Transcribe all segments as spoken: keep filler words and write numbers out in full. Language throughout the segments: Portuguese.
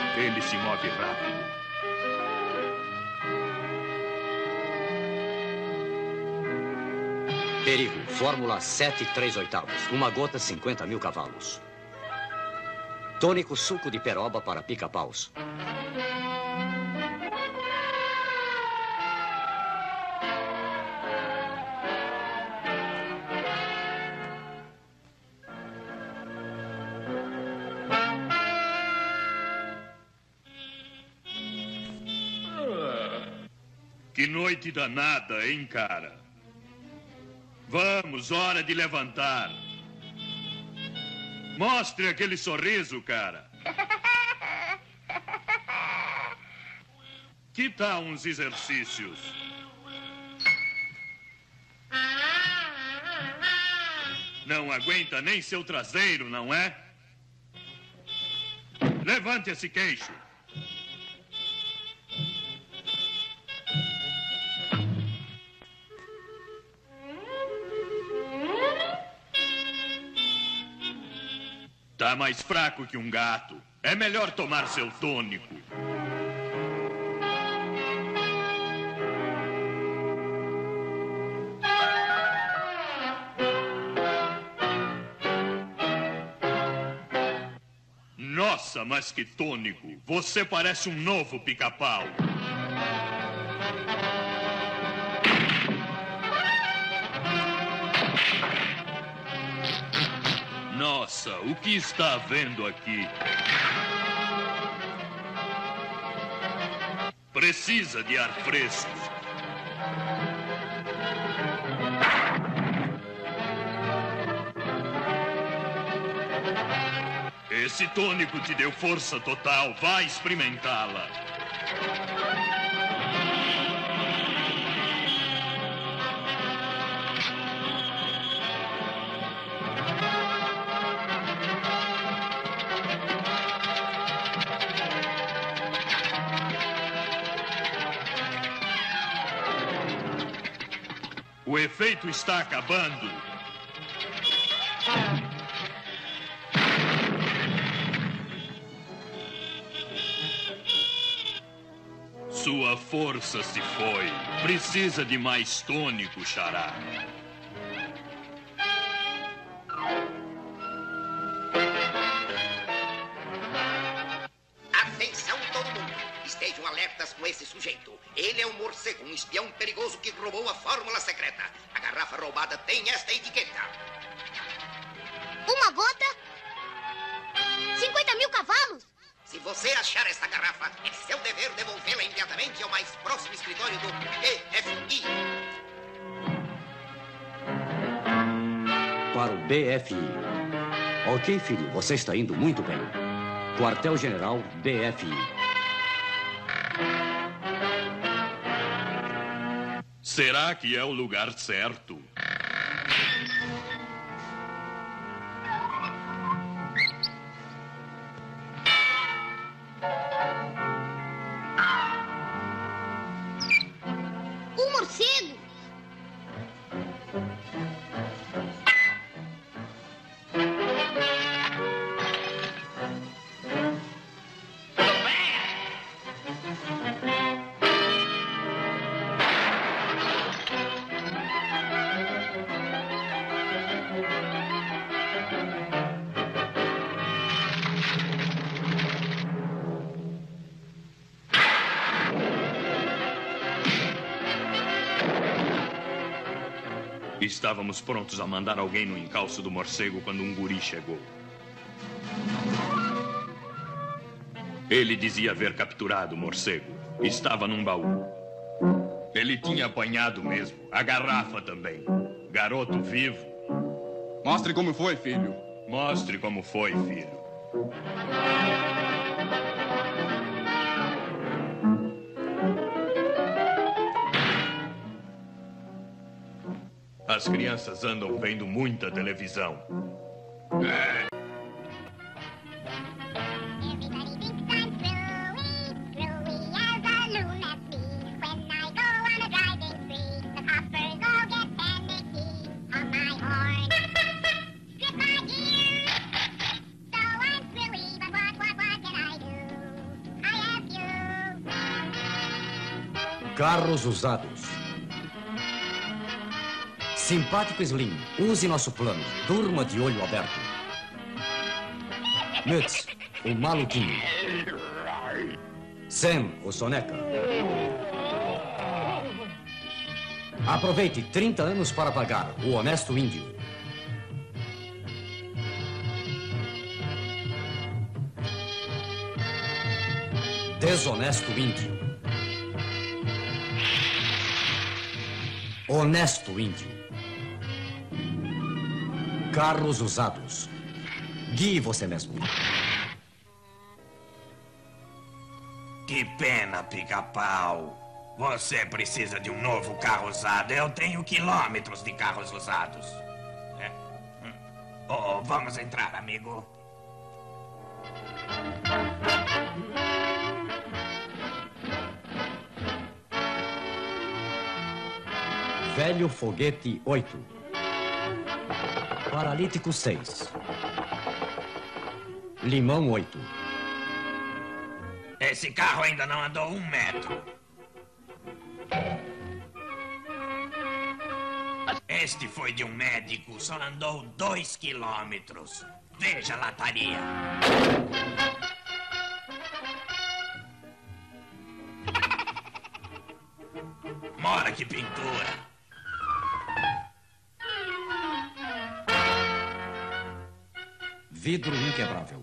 Ele se move rápido. Perigo, fórmula sete e três oitavos. Uma gota, cinquenta mil cavalos. Tônico, suco de peroba para pica-paus. Que noite danada, hein, cara? Vamos, hora de levantar. Mostre aquele sorriso, cara. Que tal uns exercícios? Não aguenta nem seu traseiro, não é? Levante esse queixo. Tá mais fraco que um gato. É melhor tomar seu tônico. Nossa, mas que tônico. Você parece um novo pica-pau. Nossa, o que está havendo aqui? Precisa de ar fresco. Esse tônico te deu força total. Vai experimentá-la. O efeito está acabando. Sua força se foi. Precisa de mais tônico, Xará. Atenção, todo mundo. Estejam alertas com esse sujeito. Ele é um morcego, um espião perigoso que roubou a fórmula secreta. A garrafa roubada tem esta etiqueta. Uma gota? cinquenta mil cavalos? Se você achar esta garrafa, é seu dever devolvê-la imediatamente ao mais próximo escritório do B F I. Para o B F I. Ok, filho, você está indo muito bem. Quartel-General B F I. Será que é o lugar certo? Um morcego? Estávamos prontos a mandar alguém no encalço do morcego quando um guri chegou. Ele dizia haver capturado o morcego. Estava num baú. Ele tinha apanhado mesmo. A garrafa também. Garoto vivo. Mostre como foi, filho. Mostre como foi, filho. As crianças andam vendo muita televisão. É. Carros usados. Simpático Slim, use nosso plano. Durma de olho aberto. Mutz, o maluquinho. Sam, o soneca. Aproveite trinta anos para pagar, o honesto índio. Desonesto índio. Honesto índio. Carros usados. Guie você mesmo. Que pena, pica-pau. Você precisa de um novo carro usado. Eu tenho quilômetros de carros usados. É? Oh, vamos entrar, amigo. Velho foguete oito. Paralítico seis. Limão oito. Esse carro ainda não andou um metro. Este foi de um médico, só andou dois quilômetros. Veja a lataria. Mora que pintura. Vidro inquebrável.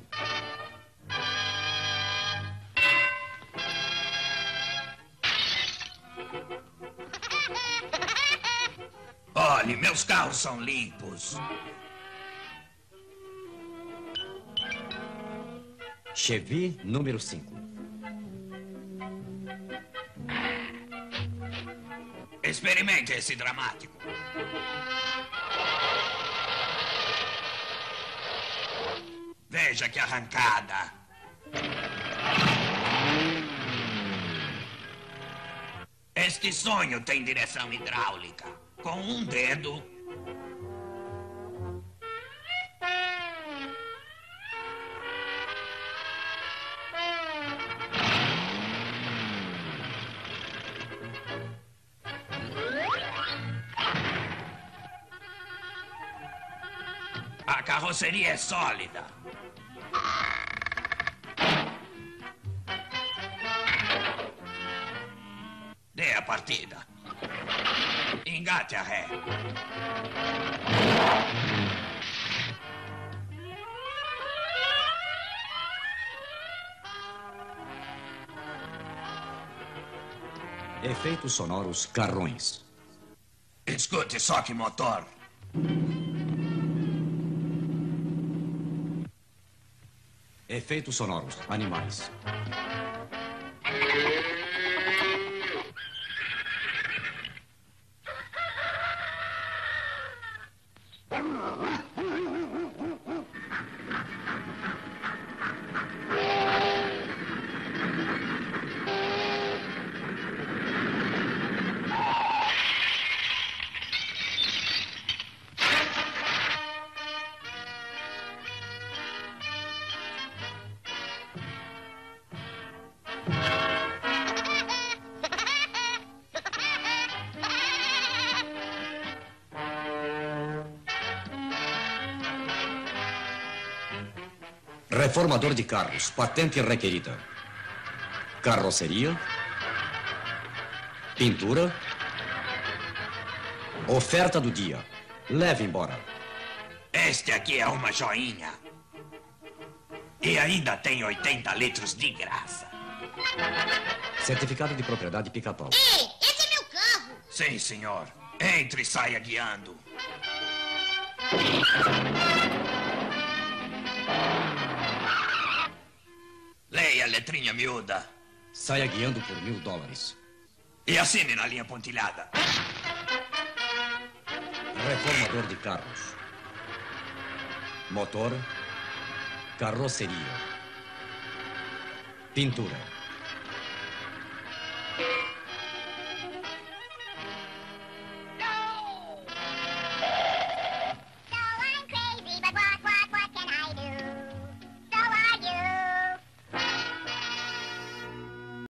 Olhe, meus carros são limpos. Chevy número cinco. Experimente esse dramático. Veja que arrancada. Este sonho tem direção hidráulica. Com um dedo. A carroceria é sólida. Dê a partida. Engate a ré. Efeitos sonoros carrões. Escute só que motor. Efeitos sonoros animais. Reformador de carros, patente requerida. Carroceria. Pintura. Oferta do dia. Leve embora. Este aqui é uma joinha. E ainda tem oitenta litros de graça. Certificado de propriedade Pica-Pau. Ei, esse é meu carro. Sim, senhor. Entre e saia guiando. Leia a letrinha miúda. Saia guiando por mil dólares. E assine na linha pontilhada. Reformador de carros. Motor. Carroceria. Pintura.